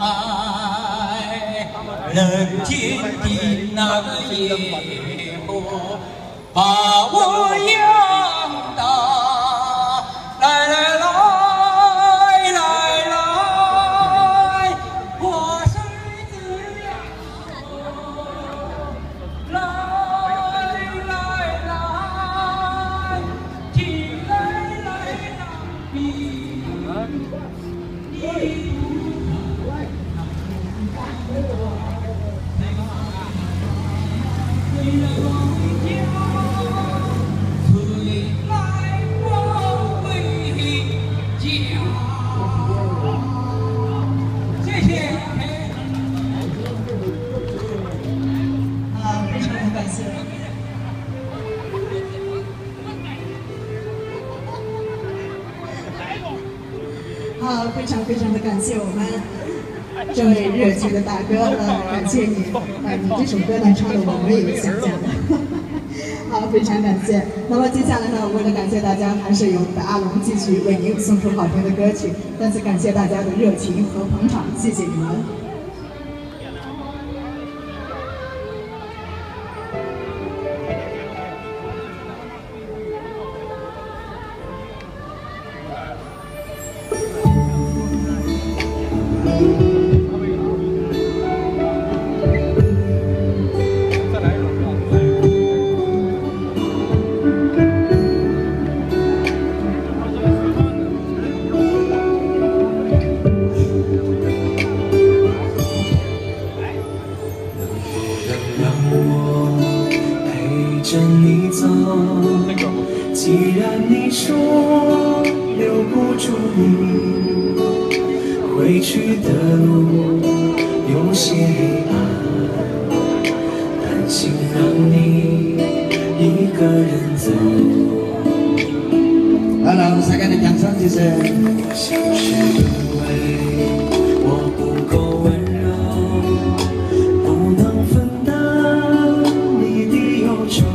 人间的那个烟火，把我养大，来来来来来，我孙子呀，来来来，进来来你。 好，非常的感谢我们这位热情的大哥，感谢你，你这首歌呢唱的我们也有想象的，好，非常感谢。那么接下来呢，为了感谢大家，还是由我们的阿龙继续为您送出好听的歌曲，再次感谢大家的热情和捧场，谢谢你们。 着你走，既然你说留不住你，回去的路有些黑暗，担心让你一个人走。 好了，我们再给你掌声，谢谢。 我想是因为我不够温柔，不能分担你的忧愁。